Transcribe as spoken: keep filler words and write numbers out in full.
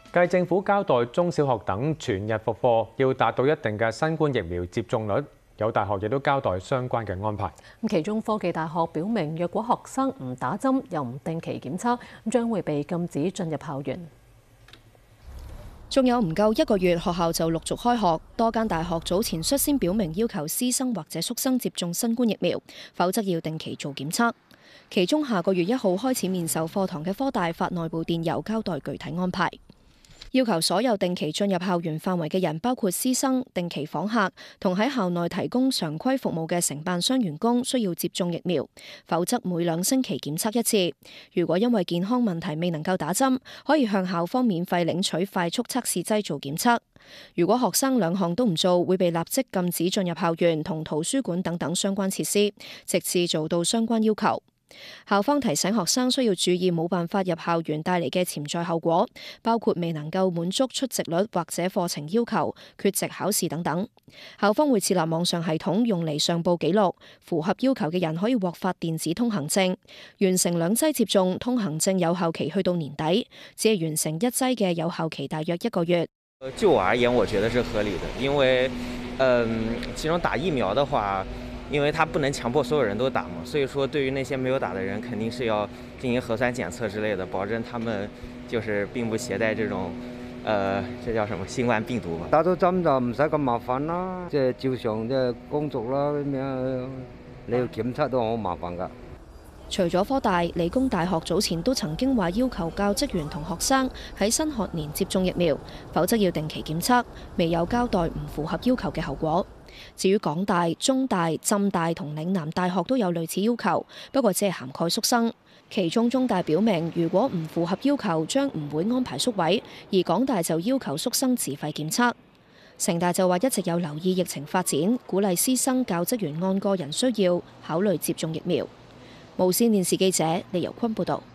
繼政府交代中小學等全日復課要達到一定嘅新冠疫苗接種率，有大學亦都交代相關嘅安排。 其中科技大學表明，若果學生唔打針又唔定期檢測，將會被禁止進入校園。 仲有唔夠一個月，學校就陸續開學。多間大學早前率先表明要求師生或者宿生接種新冠疫苗，否則要定期做檢測。其中下個月一號開始面授課堂嘅科大發內部電郵交代具體安排。要求所有定期進入校園範圍嘅人，包括師生、定期訪客同喺校內提供常規服務嘅承辦商員工，需要接種疫苗，否則每兩星期檢測一次。如果因為健康問題未能夠打針，可以向校方免費領取快速測試劑做檢測。如果學生兩項都唔做，會被立即禁止進入校園同圖書館等等相關設施，直至做到相關要求。校方提醒學生需要注意冇辦法入校園帶嚟嘅潛在後果，包括未能夠滿足出席率或者課程要求、缺席考試等等。校方會設立網上系統用嚟上報記錄，符合要求嘅人可以獲發電子通行證。完成兩劑接種，通行證有效期去到年底，只係完成一劑嘅有效期大約一個月。 就我而言，我覺得是合理的，因為，嗯，其中打疫苗的話，因為他不能強迫所有人都打嘛，所以說對於那些沒有打的人，肯定是要進行核酸檢測之類的，保證他們就是並不攜帶這種，呃，這叫什麼新冠病毒吧。 打咗針就唔使咁麻煩啦，即係照常即係工作啦咁樣，你要檢測都好麻煩㗎。 除咗科大，理工大學早前都曾經話要求教職員同學生喺新學年接種疫苗，否則要定期檢測，未有交代唔符合要求嘅後果。至於港大、中大、浸大同嶺南大學都有類似要求，不過只係涵蓋宿生。其中中大表明，如果唔符合要求，將唔會安排宿位，而港大就要求宿生自費檢測。城大就話一直有留意疫情發展，鼓勵師生教職員按個人需要考慮接種疫苗。無線電視記者李由坤報導。